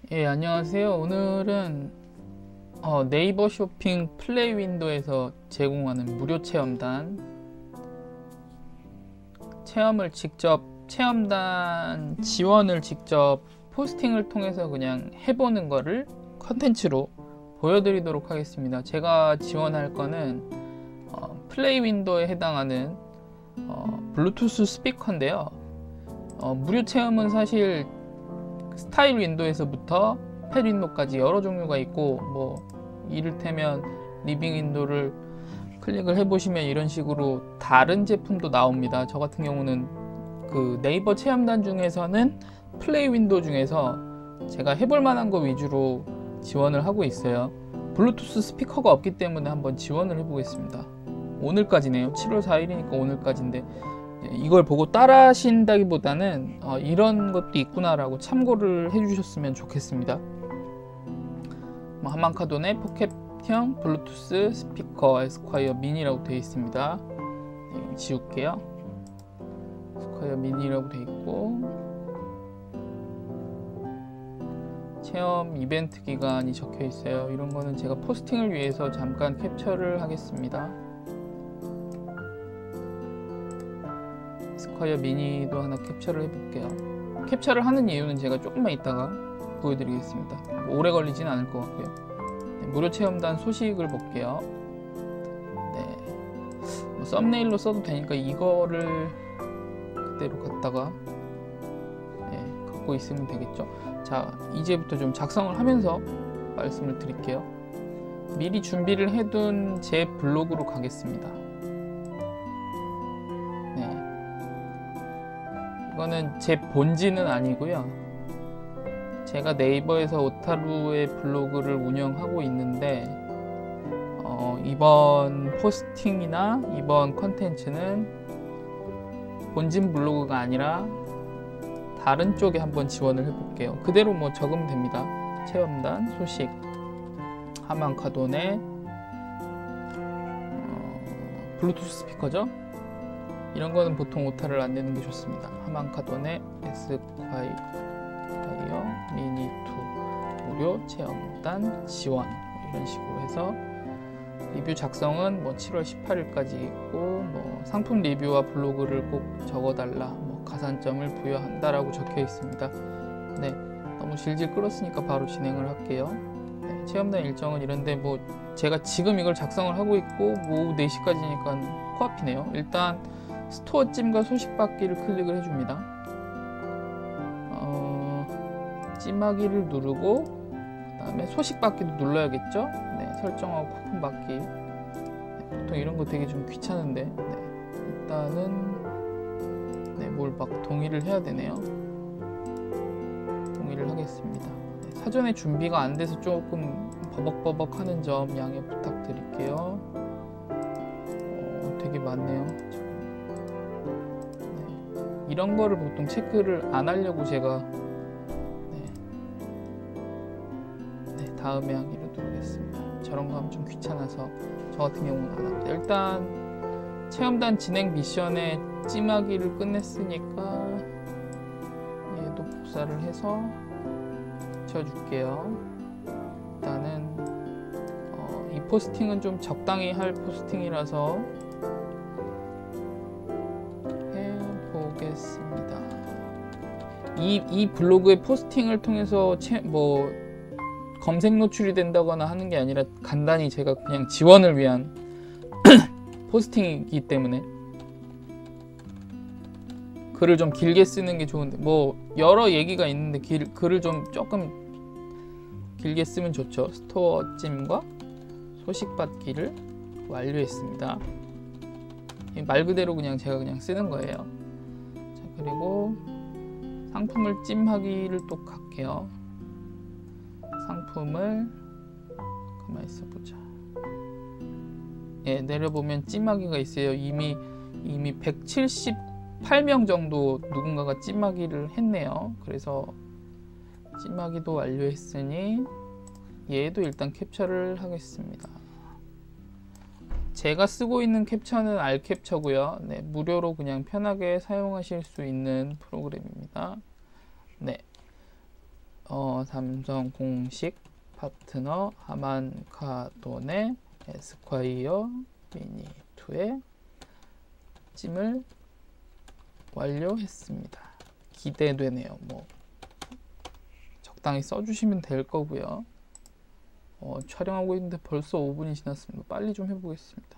예, 안녕하세요. 오늘은 네이버 쇼핑 플레이 윈도에서 제공하는 무료 체험단 체험단 지원을 직접 포스팅을 통해서 그냥 해보는 거를 컨텐츠로 보여드리도록 하겠습니다. 제가 지원할 거는 플레이 윈도에 해당하는 블루투스 스피커인데요. 무료 체험은 사실 스타일 윈도에서부터 펫 윈도까지 여러 종류가 있고, 뭐 이를테면 리빙 윈도를 클릭을 해보시면 이런 식으로 다른 제품도 나옵니다. 저 같은 경우는 그 네이버 체험단 중에서는 플레이 윈도 중에서 제가 해볼 만한 거 위주로 지원을 하고 있어요. 블루투스 스피커가 없기 때문에 한번 지원을 해보겠습니다. 오늘까지네요. 7월 4일이니까 오늘까지인데, 이걸 보고 따라 하신다기보다는 이런 것도 있구나라고 참고를 해주셨으면 좋겠습니다. 하만카돈의 포켓형 블루투스 스피커 에스콰이어 미니라고 되어 있습니다. 네, 지울게요. 에스콰이어 미니라고 되어 있고, 체험 이벤트 기간이 적혀 있어요. 이런 거는 제가 포스팅을 위해서 잠깐 캡처를 하겠습니다. 스콰이어 미니도 하나 캡처를 해볼게요. 캡처를 하는 이유는 제가 조금만 있다가 보여드리겠습니다. 오래 걸리진 않을 것 같고요. 네, 무료 체험단 소식을 볼게요. 네, 썸네일로 써도 되니까 이거를 그대로 갖다가 갖고 있으면 되겠죠. 자, 이제부터 좀 작성을 하면서 말씀을 드릴게요. 미리 준비를 해둔 제 블로그로 가겠습니다. 이거는 제 본지는 아니고요. 제가 네이버에서 오타루의 블로그를 운영하고 있는데, 이번 포스팅이나 이번 컨텐츠는 본진 블로그가 아니라 다른 쪽에 한번 지원을 해볼게요. 그대로 뭐 적으면 됩니다. 체험단 소식, 하만카돈의 블루투스 스피커죠. 이런 거는 보통 오타를 안 내는 게 좋습니다. 하만카돈의 에스콰이어 미니 2 무료 체험단 지원, 이런 식으로 해서 리뷰 작성은 뭐 7월 18일까지 있고, 뭐 상품 리뷰와 블로그를 꼭 적어달라, 뭐 가산점을 부여한다라고 적혀 있습니다. 네, 너무 질질 끌었으니까 바로 진행을 할게요. 네, 체험단 일정은 이런데, 뭐 제가 지금 이걸 작성을 하고 있고 오후 4시까지니까 코앞이네요. 일단 스토어 찜과 소식 받기를 클릭을 해줍니다. 찜하기를 누르고, 그 다음에 소식 받기도 눌러야겠죠. 네, 설정하고 쿠폰 받기. 네, 보통 이런 거 되게 좀 귀찮은데, 일단은 뭘 막 동의를 해야 되네요. 동의를 하겠습니다. 네, 사전에 준비가 안 돼서 조금 버벅버벅 하는 점 양해 부탁드릴게요. 되게 많네요. 이런 거를 보통 체크를 안 하려고 제가 다음에 하기를 누르겠습니다. 저런 거 하면 좀 귀찮아서 저 같은 경우는 안 합니다. 일단 체험단 진행 미션에 찜하기를 끝냈으니까 얘도 복사를 해서 붙여줄게요. 일단은 이 포스팅은 좀 적당히 할 포스팅이라서 해보겠습니다. 이 블로그의 포스팅을 통해서 뭐 검색 노출이 된다거나 하는 게 아니라 간단히 제가 그냥 지원을 위한 포스팅이기 때문에 글을 좀 길게 쓰는 게 좋은데, 뭐 여러 얘기가 있는데 글을 좀 조금 길게 쓰면 좋죠. 스토어 찜과 소식 받기를 완료했습니다. 말 그대로 그냥 제가 그냥 쓰는 거예요. 자, 그리고 상품을 찜하기를 또 갈게요. 상품을 가만히 있어보자. 내려보면 찜하기가 있어요. 이미 178명 정도 누군가가 찜하기를 했네요. 그래서 찜하기도 완료했으니 얘도 일단 캡처를 하겠습니다. 제가 쓰고 있는 캡처는 알캡처고요. 네, 무료로 그냥 편하게 사용하실 수 있는 프로그램입니다. 네, 삼성 공식 파트너 하만카돈의 에스콰이어 미니2의 찜을 완료했습니다. 기대되네요. 뭐 적당히 써주시면 될 거고요. 촬영하고 있는데 벌써 5분이 지났습니다. 빨리 좀 해보겠습니다.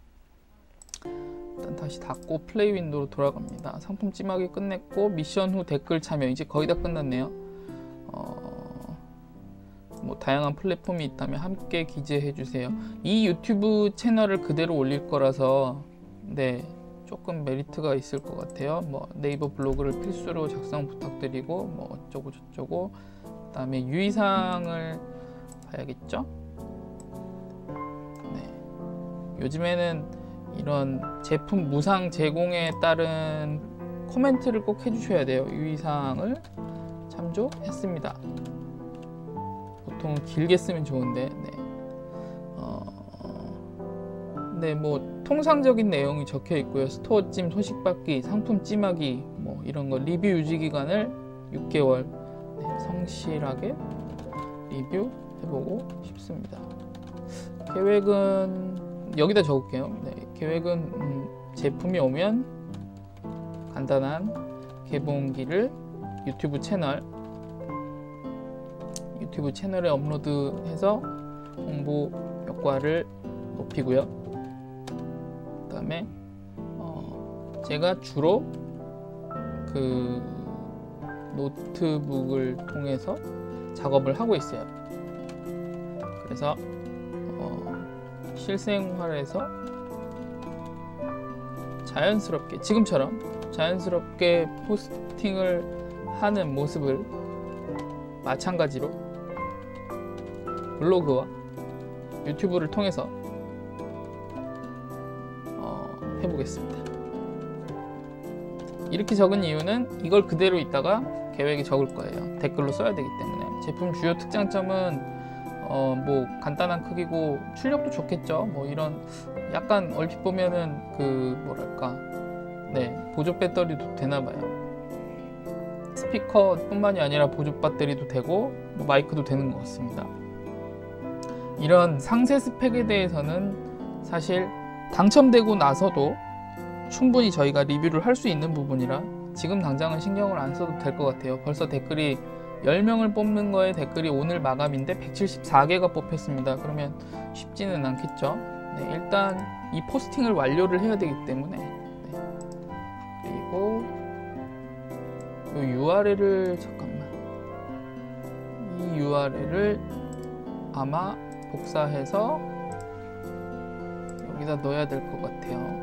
일단 다시 닫고 플레이 윈도우로 돌아갑니다. 상품 찜하기 끝냈고 미션 후 댓글 참여 이제 거의 다 끝났네요. 뭐 다양한 플랫폼이 있다면 함께 기재해 주세요. 이 유튜브 채널을 그대로 올릴 거라서 네 조금 메리트가 있을 것 같아요. 뭐 네이버 블로그를 필수로 작성 부탁드리고 뭐 어쩌고 저쩌고, 그 다음에 유의사항을 봐야겠죠. 네, 요즘에는 이런 제품 무상 제공에 따른 코멘트를 꼭 해주셔야 돼요. 유의사항을 참조했습니다. 보통 길게 쓰면 좋은데 네, 뭐 통상적인 내용이 적혀 있고요. 스토어 찜 소식 받기, 상품 찜하기, 뭐 이런 거 리뷰 유지 기간을 6개월 네, 성실하게 리뷰 해보고 싶습니다. 계획은 여기다 적을게요. 네, 계획은 제품이 오면 간단한 개봉기를 유튜브 채널에 업로드해서 홍보 효과를 높이고요. 그 다음에 제가 주로 그 노트북을 통해서 작업을 하고 있어요. 그래서 실생활에서 자연스럽게 지금처럼 자연스럽게 포스팅을 하는 모습을 마찬가지로 블로그와 유튜브를 통해서 해보겠습니다. 이렇게 적은 이유는 이걸 그대로 있다가 계획에 적을 거예요. 댓글로 써야 되기 때문에. 제품 주요 특장점은 뭐 간단한 크기고 출력도 좋겠죠. 뭐 이런 약간 얼핏 보면은 그 뭐랄까 네 보조 배터리도 되나봐요. 스피커 뿐만이 아니라 보조 배터리도 되고 뭐 마이크도 되는 것 같습니다. 이런 상세 스펙에 대해서는 사실 당첨되고 나서도 충분히 저희가 리뷰를 할 수 있는 부분이라 지금 당장은 신경을 안 써도 될 것 같아요. 벌써 댓글이 10명을 뽑는 거에 댓글이 오늘 마감인데 174개가 뽑혔습니다. 그러면 쉽지는 않겠죠. 네, 일단 이 포스팅을 완료를 해야 되기 때문에 네. 그리고 이 URL을 잠깐만 이 URL을 아마 복사해서 여기다 넣어야 될 것 같아요.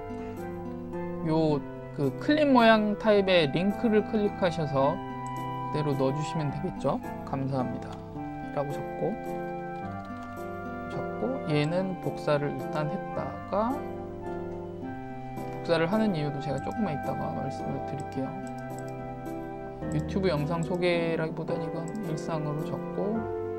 요 그 클립 모양 타입의 링크를 클릭하셔서 그대로 넣어주시면 되겠죠. 감사합니다 라고 적고 얘는 복사를 일단 했다가 복사를 하는 이유도 제가 조금만 있다가 말씀을 드릴게요. 유튜브 영상 소개라기보다는 이건 일상으로 적고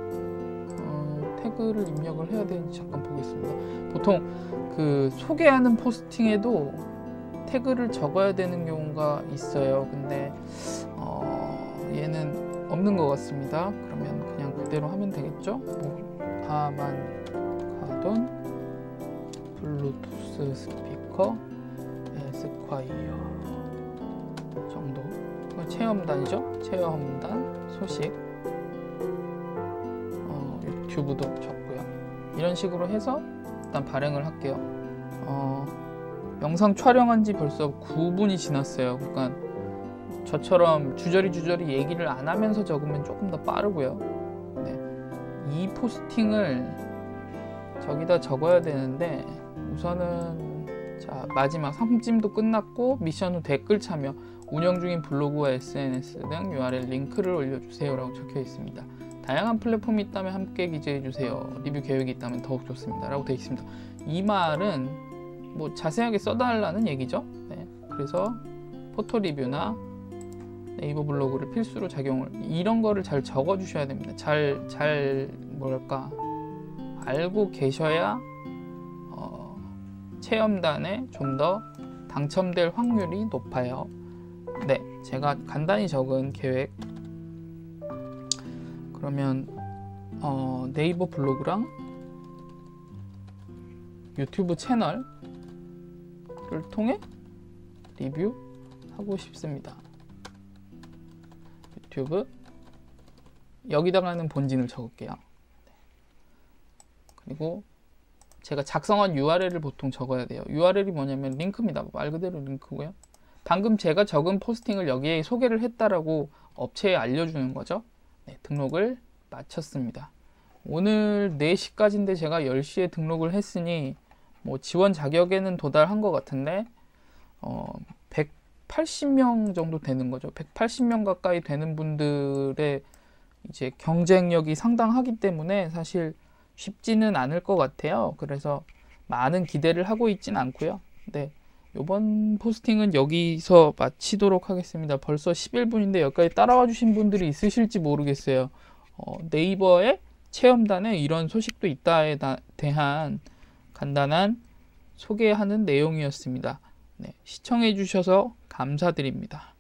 태그를 입력을 해야 되는지 잠깐 보겠습니다. 보통 그 소개하는 포스팅에도 태그를 적어야 되는 경우가 있어요. 근데 얘는 없는 것 같습니다. 그러면 그냥 그대로 하면 되겠죠. 뭐 하만카돈 블루투스 스피커 에스콰이어 정도. 체험단이죠. 체험단 소식 유튜브도 적고요. 이런 식으로 해서 일단 발행을 할게요. 영상 촬영한 지 벌써 9분이 지났어요. 그러니까 저처럼 주저리 얘기를 안 하면서 적으면 조금 더 빠르고요. 네. 이 포스팅을 저기다 적어야 되는데 우선은 자 마지막 상품 찜도 끝났고 미션 후 댓글 참여, 운영 중인 블로그와 SNS 등 URL 링크를 올려주세요 라고 적혀 있습니다. 다양한 플랫폼이 있다면 함께 기재해주세요. 리뷰 계획이 있다면 더욱 좋습니다 라고 되어 있습니다. 이 말은 뭐 자세하게 써달라는 얘기죠. 네. 그래서 포토 리뷰나 네이버 블로그를 필수로 작용을 이런 거를 잘 적어 주셔야 됩니다. 잘 뭐랄까 알고 계셔야 체험단에 좀 더 당첨될 확률이 높아요. 네, 제가 간단히 적은 계획 그러면 네이버 블로그랑 유튜브 채널을 통해 리뷰하고 싶습니다. 유튜브 여기다가는 본진을 적을게요. 그리고 제가 작성한 URL을 보통 적어야 돼요. URL이 뭐냐면 링크입니다. 말 그대로 링크고요. 방금 제가 적은 포스팅을 여기에 소개를 했다라고 업체에 알려주는 거죠. 네, 등록을 마쳤습니다. 오늘 4시까지인데 제가 10시에 등록을 했으니 뭐 지원 자격에는 도달한 것 같은데 180명 정도 되는 거죠. 180명 가까이 되는 분들의 이제 경쟁력이 상당하기 때문에 사실 쉽지는 않을 것 같아요. 그래서 많은 기대를 하고 있진 않고요. 네, 이번 포스팅은 여기서 마치도록 하겠습니다. 벌써 11분인데 여기까지 따라와 주신 분들이 있으실지 모르겠어요. 네이버의 체험단에 이런 소식도 있다에 대한 간단한 소개하는 내용이었습니다. 네, 시청해 주셔서 감사드립니다.